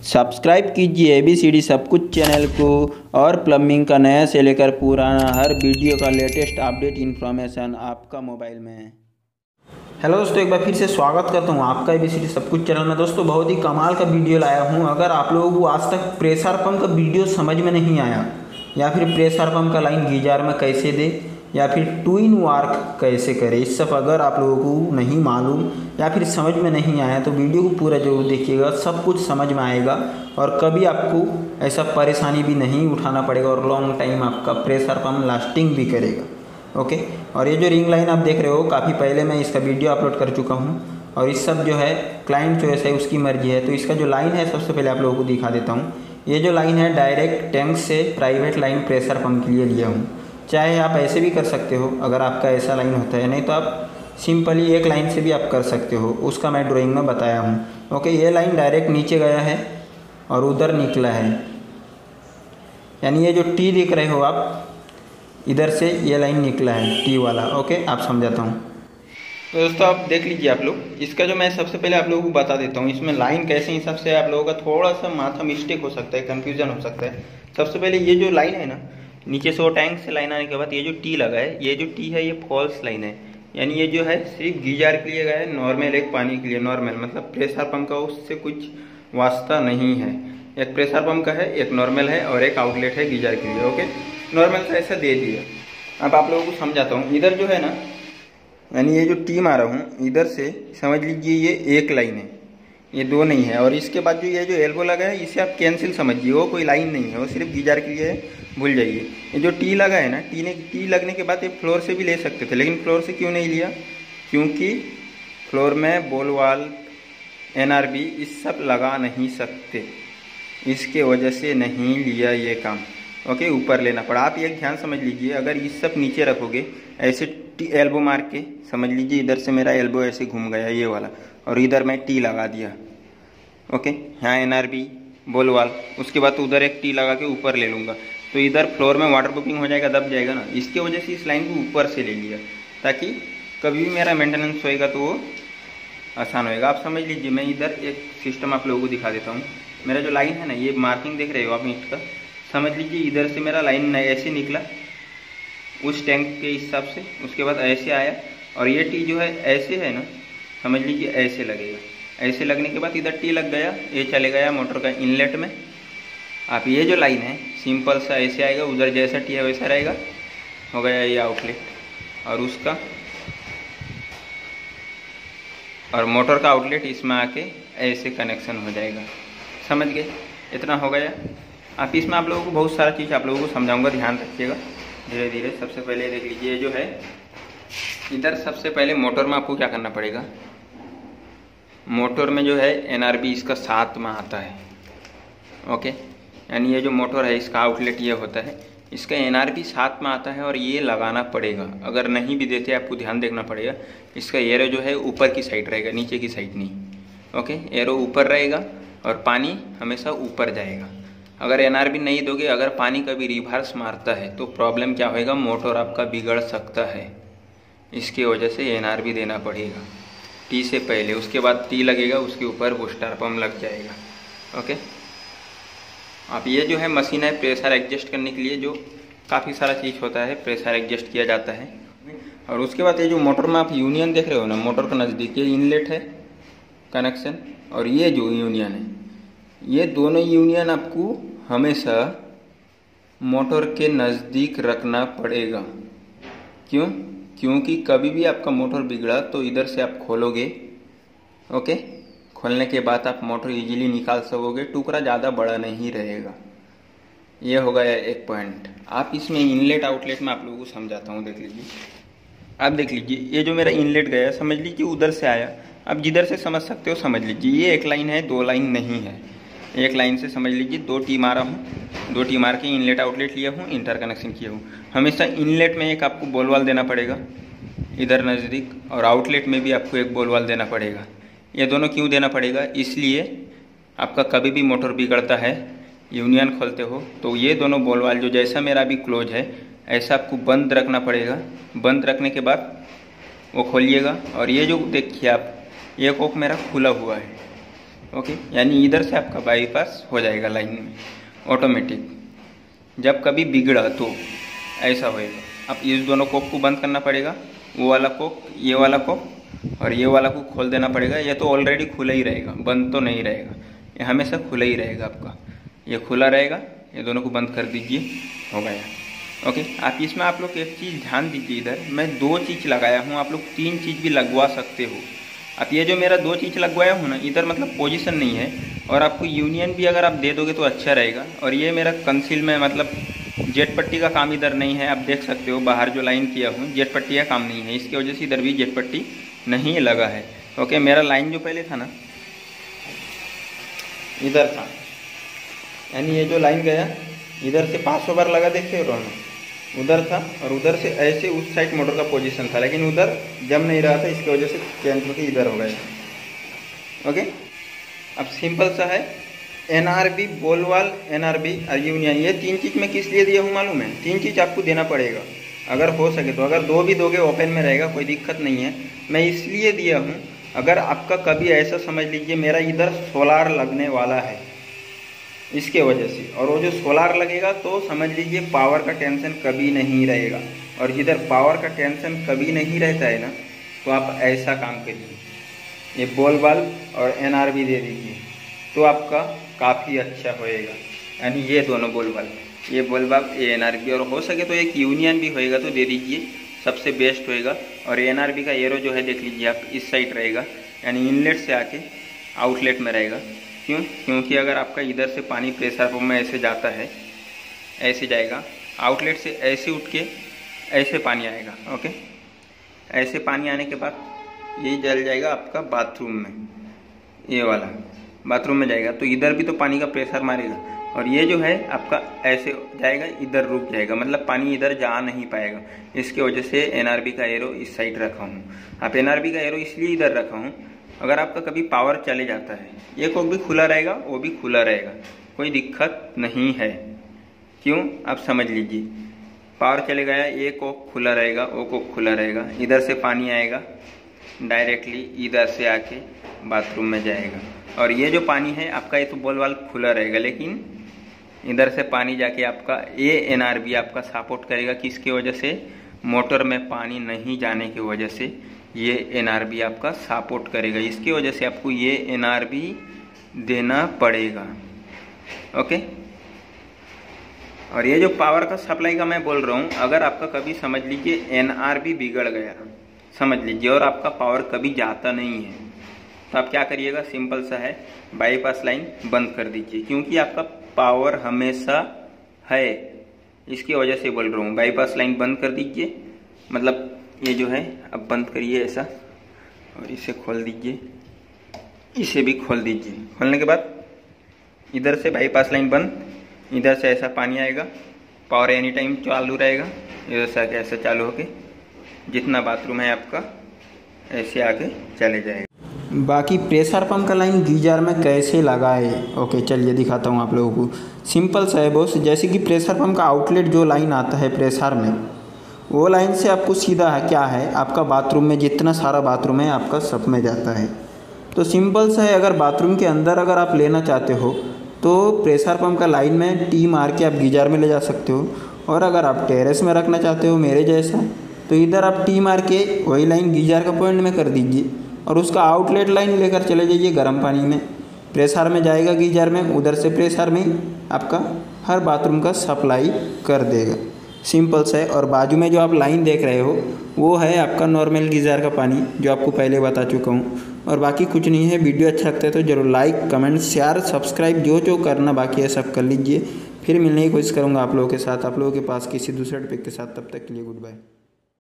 Subscribe कीजिए ABCD सब कुछ चैनल को और प्लम्बिंग का नया से लेकर पुराना हर वीडियो का लेटेस्ट अपडेट इन्फॉर्मेशन आपका मोबाइल में। हेलो दोस्तों, एक बार फिर से स्वागत करता हूं आपका ABCD सब कुछ चैनल में। दोस्तों बहुत ही कमाल का वीडियो लाया हूं। अगर आप लोगों को आज तक प्रेशर पंप का वीडियो समझ में नहीं आया या फिर प्रेशर पंप का लाइन गीजर में कैसे दे या फिर टू इन वार्क कैसे करे, इस सब अगर आप लोगों को नहीं मालूम या फिर समझ में नहीं आया तो वीडियो को पूरा जरूर देखिएगा, सब कुछ समझ में आएगा और कभी आपको ऐसा परेशानी भी नहीं उठाना पड़ेगा और लॉन्ग टाइम आपका प्रेशर पंप लास्टिंग भी करेगा। ओके, और ये जो रिंग लाइन आप देख रहे हो, काफ़ी पहले मैं इसका वीडियो अपलोड कर चुका हूँ और इस सब जो है क्लाइंट चॉइस है, उसकी मर्जी है। तो इसका जो लाइन है सबसे पहले आप लोगों को दिखा देता हूँ। ये जो लाइन है डायरेक्ट टैंक से प्राइवेट लाइन प्रेशर पंप के लिए लिया हूँ। चाहे आप ऐसे भी कर सकते हो अगर आपका ऐसा लाइन होता है, नहीं तो आप सिंपली एक लाइन से भी आप कर सकते हो, उसका मैं ड्राइंग में बताया हूँ। ओके, ये लाइन डायरेक्ट नीचे गया है और उधर निकला है, यानी ये जो टी दिख रहे हो आप, इधर से ये लाइन निकला है टी वाला। ओके, आप समझाता हूँ। तो दोस्तों आप देख लीजिए आप लोग, इसका जो मैं सबसे पहले आप लोगों को बता देता हूँ, इसमें लाइन कैसे हिसाब से आप लोगों का थोड़ा सा माथा मिस्टेक हो सकता है, कन्फ्यूजन हो सकता है। सबसे पहले ये जो लाइन है ना, नीचे से वो टैंक से लाइन आने के बाद ये जो टी लगा है, ये जो टी है ये फॉल्स लाइन है, यानी ये जो है सिर्फ गीजर के लिए गया है, नॉर्मल एक पानी के लिए। नॉर्मल मतलब प्रेशर पंप का उससे कुछ वास्ता नहीं है। एक प्रेशर पंप का है, एक नॉर्मल है और एक आउटलेट है गीजर के लिए। ओके, नॉर्मल से ऐसा दे दिया। अब आप लोगों को समझाता हूँ। इधर जो है ना, यानी ये जो टी मारा हूँ, इधर से समझ लीजिए ये एक लाइन है, ये दो नहीं है। और इसके बाद जो ये जो एल्बो लगा है, इसे आप कैंसिल समझिए, वो कोई लाइन नहीं है, वो सिर्फ गीजर के लिए है, भूल जाइए। ये जो टी लगा है ना, टी लगने के बाद ये फ्लोर से भी ले सकते थे, लेकिन फ्लोर से क्यों नहीं लिया? क्योंकि फ्लोर में बॉल वाल NRB इस सब लगा नहीं सकते, इसके वजह से नहीं लिया ये काम। ओके, ऊपर लेना पड़ा। आप एक ध्यान समझ लीजिए, अगर इस सब नीचे रखोगे ऐसे एल्बो मार के, समझ लीजिए इधर से मेरा एल्बो ऐसे घूम गया ये वाला, और इधर मैं टी लगा दिया। ओके, यहाँ NRB बॉल वाल, उसके बाद उधर एक टी लगा के ऊपर ले लूँगा, तो इधर फ्लोर में वाटर प्रूफिंग हो जाएगा, दब जाएगा ना। इसके वजह से इस लाइन को ऊपर से ले लिया, ताकि कभी भी मेरा मेंटेनेंस होएगा तो वो आसान होएगा। आप समझ लीजिए, मैं इधर एक सिस्टम आप लोगों को दिखा देता हूँ। मेरा जो लाइन है ना, ये मार्किंग देख रहे हो आप ईंट का, समझ लीजिए इधर से मेरा लाइन ऐसे निकला उस टैंक के हिसाब से, उसके बाद ऐसे आया और ये टी जो है ऐसे है ना, समझ लीजिए ऐसे लगेगा। ऐसे लगने के बाद इधर टी लग गया, ये चले गया मोटर का इनलेट में। आप ये जो लाइन है सिंपल सा ऐसे आएगा, उधर जैसा टी है वैसा रहेगा, हो गया ये आउटलेट, और उसका और मोटर का आउटलेट इसमें आके ऐसे कनेक्शन हो जाएगा। समझ गए? इतना हो गया। आप इसमें आप लोगों को बहुत सारा चीज़ आप लोगों को समझाऊंगा, ध्यान रखिएगा धीरे धीरे। सबसे पहले देख लीजिए, जो है इधर सबसे पहले मोटर में आपको क्या करना पड़ेगा। मोटर में जो है NRB इसका साथ में आता है। ओके, यानी ये जो मोटर है इसका आउटलेट ये होता है, इसका NRB साथ में आता है और ये लगाना पड़ेगा। अगर नहीं भी देते आपको ध्यान देखना पड़ेगा, इसका एरो जो है ऊपर की साइड रहेगा, नीचे की साइड नहीं। ओके, एरो ऊपर रहेगा और पानी हमेशा ऊपर जाएगा। अगर NRB नहीं दोगे, अगर पानी कभी रिवर्स मारता है तो प्रॉब्लम क्या होएगा, मोटर आपका बिगड़ सकता है। इसकी वजह से NRB देना पड़ेगा टी से पहले, उसके बाद टी लगेगा, उसके ऊपर बूस्टर पंप लग जाएगा। ओके, आप ये जो है मशीन है प्रेशर एडजस्ट करने के लिए, जो काफ़ी सारा चीज़ होता है प्रेशर एडजस्ट किया जाता है। और उसके बाद ये जो मोटर में आप यूनियन देख रहे हो ना, मोटर के नज़दीक ये इनलेट है कनेक्शन, और ये जो यूनियन है, ये दोनों यूनियन आपको हमेशा मोटर के नज़दीक रखना पड़ेगा। क्यों? क्योंकि कभी भी आपका मोटर बिगड़ा तो इधर से आप खोलोगे। ओके, खोलने के बाद आप मोटर इजीली निकाल सकोगे, टुकड़ा ज़्यादा बड़ा नहीं रहेगा। ये हो गया एक पॉइंट। आप इसमें इनलेट आउटलेट में आप लोगों को समझाता हूँ। देख लीजिए, आप देख लीजिए, ये जो मेरा इनलेट गया समझ लीजिए उधर से आया। अब जिधर से समझ सकते हो समझ लीजिए, ये एक लाइन है, दो लाइन नहीं है। एक लाइन से समझ लीजिए दो टी मारा हूँ, दो टी मार के इनलेट आउटलेट लिया हूँ, इंटर कनेक्शन किया हूँ। हमेशा इनलेट में एक आपको बॉल वाल देना पड़ेगा इधर नज़दीक, और आउटलेट में भी आपको एक बॉल वाल देना पड़ेगा। ये दोनों क्यों देना पड़ेगा? इसलिए आपका कभी भी मोटर बिगड़ता है, यूनियन खोलते हो तो ये दोनों बॉल वाल जो जैसा मेरा अभी क्लोज है ऐसा आपको बंद रखना पड़ेगा। बंद रखने के बाद वो खोलिएगा, और ये जो देखिए आप, ये कोक मेरा खुला हुआ है, ओके, यानी इधर से आपका बाईपास हो जाएगा लाइन में ऑटोमेटिक। जब कभी बिगड़ा तो ऐसा होएगा। अब इस दोनों कोक को बंद करना पड़ेगा, वो वाला कोक, ये वाला कोक और ये वाला को खोल देना पड़ेगा। ये तो ऑलरेडी खुला ही रहेगा, बंद तो नहीं रहेगा, ये हमेशा खुला ही रहेगा आपका। ये खुला रहेगा, ये दोनों को बंद कर दीजिए, हो गया। ओके, आप इसमें आप लोग एक चीज़ ध्यान दीजिए, इधर मैं 2 चीज़ लगाया हूँ, आप लोग 3 चीज़ भी लगवा सकते हो। अब ये जो मेरा 2 चीज़ लगवाया हूँ ना, इधर मतलब पोजीशन नहीं है, और आपको यूनियन भी अगर आप दे दोगे तो अच्छा रहेगा। और ये मेरा कंसील में मतलब जेट पट्टी का काम इधर नहीं है, आप देख सकते हो बाहर जो लाइन किया हूँ जेट पट्टी का काम नहीं है, इसकी वजह से इधर भी जेट पट्टी नहीं लगा है। ओके, मेरा लाइन जो पहले था ना इधर था, यानी ये जो लाइन गया इधर से 500 बार लगा, देखते हो ना, उधर था और उधर से ऐसे उस साइड मोटर का पोजीशन था, लेकिन उधर जम नहीं रहा था, इसकी वजह से चेंज होकर इधर हो गया। ओके, अब सिंपल सा है, एनआरबी, बोल वाल, एनआरबी और यूनियन, ये 3 चीज़ मैं किस लिए दिया हूँ मालूम है? 3 चीज़ आपको देना पड़ेगा अगर हो सके तो। अगर 2 भी दोगे ओपन में रहेगा, कोई दिक्कत नहीं है। मैं इसलिए दिया हूँ, अगर आपका कभी ऐसा समझ लीजिए मेरा इधर सोलार लगने वाला है इसके वजह से, और वो जो सोलार लगेगा तो समझ लीजिए पावर का टेंशन कभी नहीं रहेगा। और जिधर पावर का टेंशन कभी नहीं रहता है ना, तो आप ऐसा काम करिए, ये बॉल बल्ब और एनआरबी दे दीजिए, तो आपका काफ़ी अच्छा होएगा। यानी ये दोनों बॉल बल्ब, ये बॉल बल्ब, ये एनआरबी, और हो सके तो एक यूनियन भी होएगा तो दे दीजिए, सबसे बेस्ट होएगा। और एनआरबी का एरो जो है देख लीजिए आप, इस साइड रहेगा, यानी इनलेट से आके आउटलेट में रहेगा। क्यों? क्योंकि अगर आपका इधर से पानी प्रेशर पंप में ऐसे जाता है, ऐसे जाएगा, आउटलेट से ऐसे उठ के ऐसे पानी आएगा। ओके, ऐसे पानी आने के बाद ये जल जाएगा आपका बाथरूम में, ये वाला बाथरूम में जाएगा, तो इधर भी तो पानी का प्रेशर मारेगा, और ये जो है आपका ऐसे जाएगा, इधर रुक जाएगा, मतलब पानी इधर जा नहीं पाएगा। इसके वजह से एनआरबी का एरो इस साइड रखा हूँ। आप एनआरबी का एरो इसलिए इधर रखा हूँ, अगर आपका कभी पावर चले जाता है, ये कोक भी खुला रहेगा, वो भी खुला रहेगा, कोई दिक्कत नहीं है। क्यों? आप समझ लीजिए, पावर चले गया, ये कोक खुला रहेगा, वो कोक खुला रहेगा, इधर से पानी आएगा डायरेक्टली, इधर से आके बाथरूम में जाएगा। और ये जो पानी है आपका, ये तो बॉल वाल्व खुला रहेगा, लेकिन इधर से पानी जाके आपका ये एनआरबी आपका सपोर्ट करेगा। किसकी वजह से? मोटर में पानी नहीं जाने की वजह से ये एनआरबी आपका सपोर्ट करेगा, इसकी वजह से आपको ये एनआरबी देना पड़ेगा। ओके, और ये जो पावर का सप्लाई का मैं बोल रहा हूँ, अगर आपका कभी समझ लीजिए एनआरबी बिगड़ गया, समझ लीजिए, और आपका पावर कभी जाता नहीं है, तो आप क्या करिएगा? सिंपल सा है, बाईपास लाइन बंद कर दीजिए, क्योंकि आपका पावर हमेशा है, इसकी वजह से बोल रहा हूँ। बाईपास लाइन बंद कर दीजिए, मतलब ये जो है अब बंद करिए ऐसा, और इसे खोल दीजिए, इसे भी खोल दीजिए। खोलने के बाद इधर से बाईपास लाइन बंद, इधर से ऐसा पानी आएगा, पावर एनी टाइम चालू रहेगा, इधर से आके ऐसा चालू होके जितना बाथरूम है आपका ऐसे आके चले जाएगा। बाकी प्रेशर पंप का लाइन गीजर में कैसे लगाए, ओके चलिए दिखाता हूँ आप लोगों को। सिंपल सा है बॉस, जैसे कि प्रेशर पंप का आउटलेट जो लाइन आता है प्रेशर में, वो लाइन से आपको सीधा है क्या है, आपका बाथरूम में जितना सारा बाथरूम है आपका सब में जाता है। तो सिंपल सा है, अगर बाथरूम के अंदर अगर आप लेना चाहते हो तो प्रेशर पंप का लाइन में टी मार के आप गीजर में ले जा सकते हो, और अगर आप टेरेस में रखना चाहते हो मेरे जैसा, तो इधर आप टी मार के वही लाइन गीजर का पॉइंट में कर दीजिए, और उसका आउटलेट लाइन लेकर चले जाइए गर्म पानी में, प्रेशर में जाएगा गीजर में, उधर से प्रेशर में आपका हर बाथरूम का सप्लाई कर देगा। सिंपल सा है। और बाजू में जो आप लाइन देख रहे हो वो है आपका नॉर्मल गीजर का पानी, जो आपको पहले बता चुका हूँ, और बाकी कुछ नहीं है। वीडियो अच्छा लगता है तो जरूर लाइक, कमेंट, शेयर, सब्सक्राइब जो करना बाकी है सब कर लीजिए। फिर मिलने की कोशिश करूँगा आप लोगों के साथ, आप लोगों के पास किसी दूसरे टॉपिक के साथ। तब तक के लिए गुड बाय।